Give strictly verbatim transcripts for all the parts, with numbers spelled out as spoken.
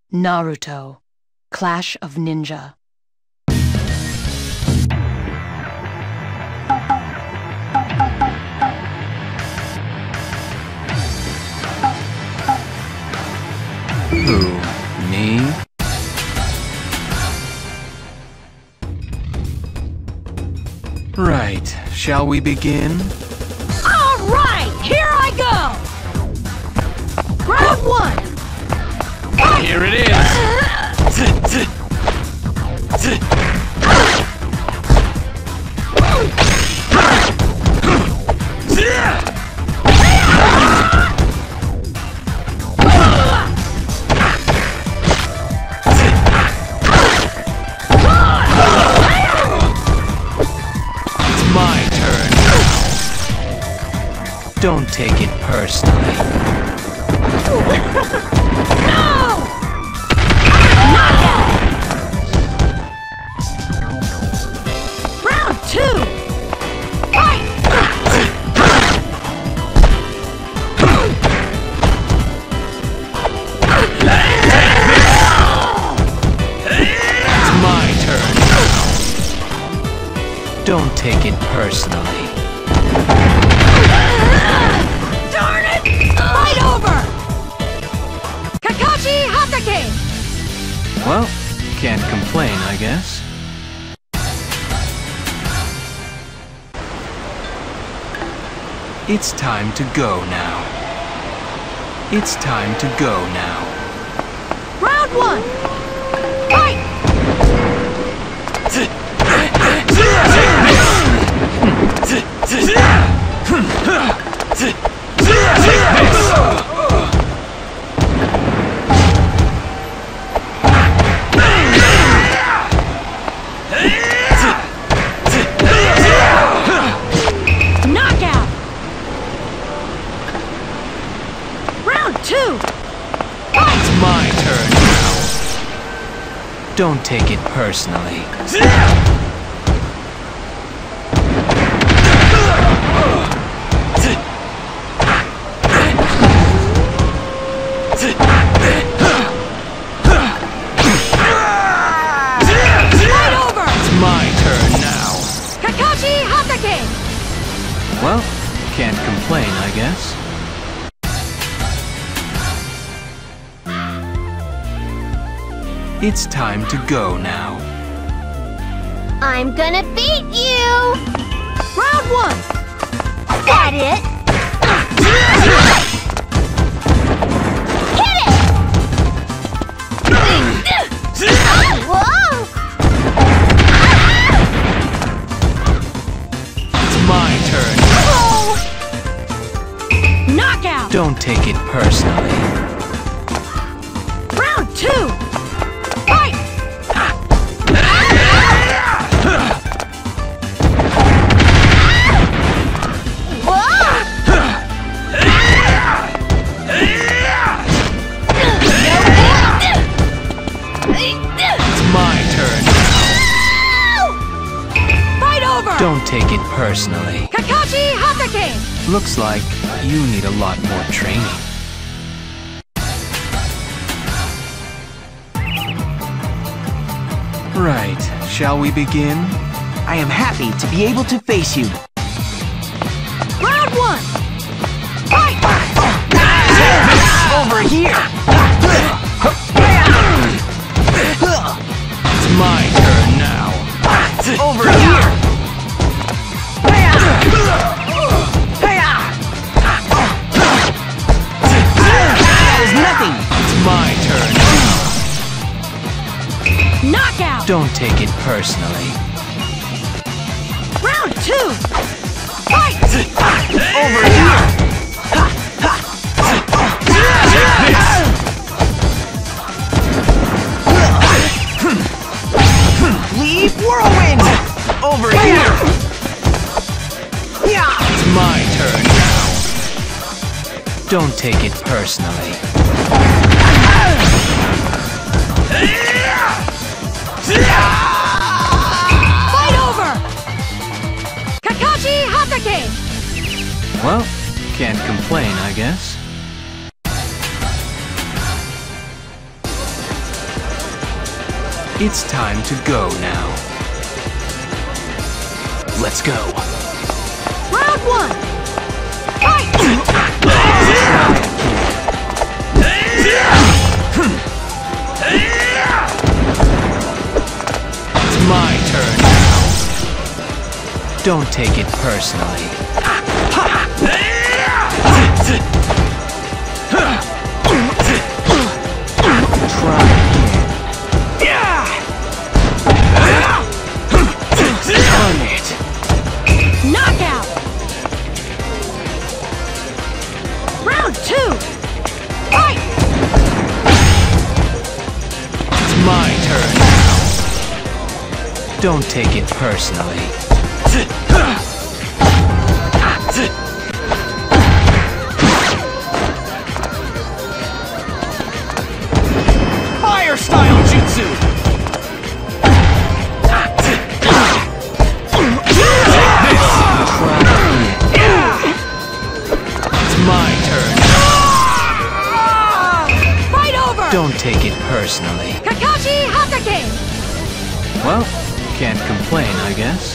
Naruto, Clash of Ninja. Who, me? Right, shall we begin? All right, here I go! Round one! Here it is! Don't take it personally. No! Round two! Fight! It's my turn now. Don't take it personally. Darn it! Fight over! Kakashi Hatake! Well, can't complain, I guess. It's time to go now. It's time to go now. Round one! Fight! Knockout! Round two! It's my turn now. Don't take it personally. Well, can't complain, I guess. It's time to go now. I'm gonna beat you! Round one! Got it! Hit it! Whoa! My turn. Knockout! Don't take it personally. Round two! Fight! It's my turn now. Fight over! Don't take it personally. Kakashi Hatake! Looks like you need a lot more training. Right, shall we begin? I am happy to be able to face you. Round one! Fight! Over here! It's my turn now. Over here! That is nothing! It's my turn now. Knockout! Don't take it personally. Round two! Fight! Over here! Leave whirlwind! Over here! It's my turn now. Don't take it personally. Fight over! Kakashi Hatake! Well, can't complain, I guess. It's time to go now. Let's go. Round one. Fight! It's my turn now. Don't take it personally. Try again. Darn it. Knockout! Round two! Fight! It's my turn now. Don't take it personally. Fire style jutsu! It's my turn. Fight over! Don't take it personally. Kakashi Hatake! Well, can't complain, I guess.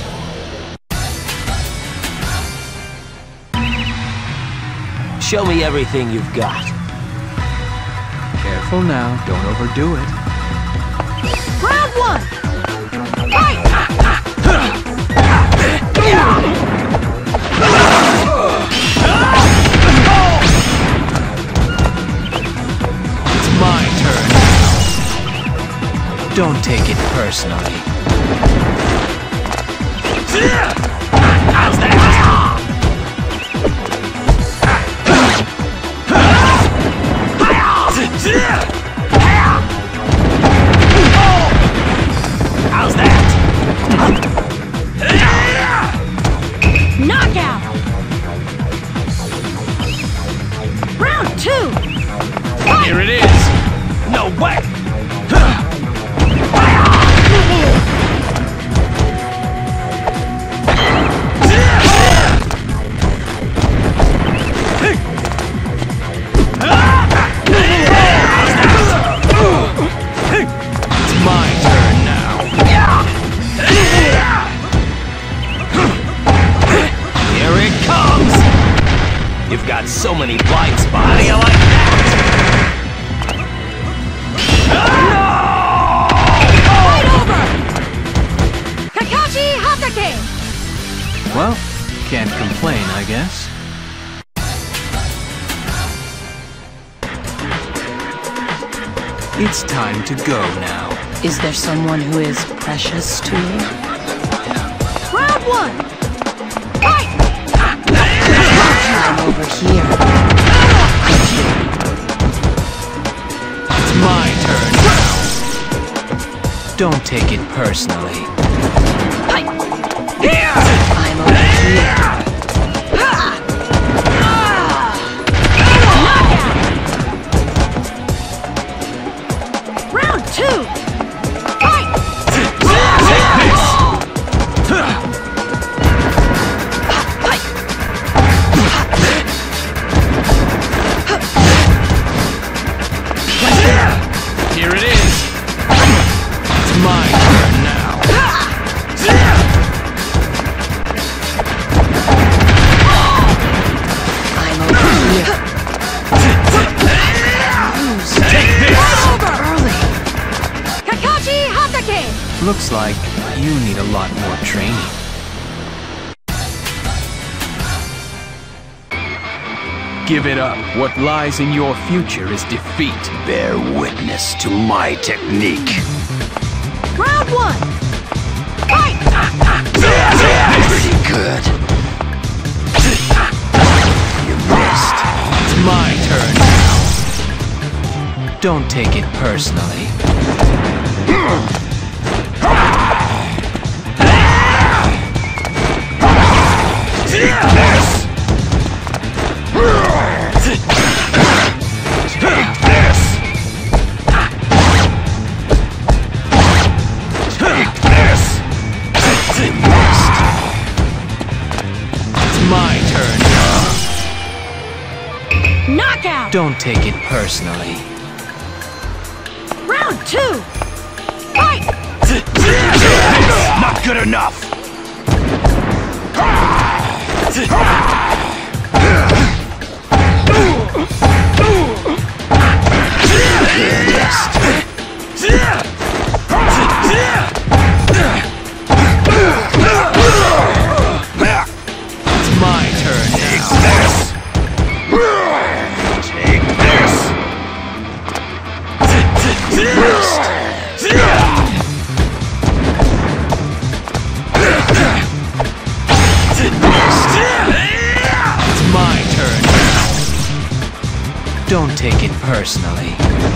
Show me everything you've got. Careful now, don't overdo it. Round one! Fight! It's my turn. Don't take it personally. How's that? How's that? Knockout! Round two! Fight! Here it is! No way! It's my turn now. Here it comes! You've got so many blind spots. How do you like that? Fight over! Kakashi Hatake! Well, can't complain, I guess. It's time to go now. Is there someone who is precious to you? Round one! Fight! I'm over here. It's my turn now. Don't take it personally. I'm over here. Round two! Fight! Here it is. It's my turn now. I'm over here. Take this. Over! Early. Kakashi Hatake! Looks like you need a lot more training. Give it up. What lies in your future is defeat. Bear witness to my technique. Round one! Fight! Pretty good. You missed. It's my turn now. Don't take it personally. Take this. Take this. Take this. You missed. It's my turn now. Knockout! Don't take it personally. Round two! Fight! good enough. It's my turn Take now. this. Take this. It's my turn now. Don't take it personally.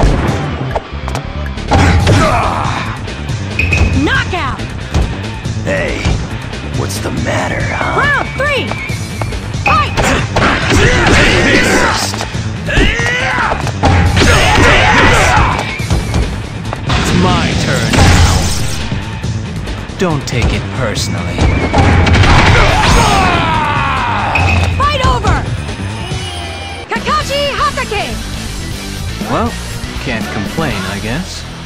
Knockout! Hey, what's the matter, huh? Round three! Fight! It's my turn now. Don't take it personally. Fight over! Kakashi Hatake! Well, can't complain, I guess.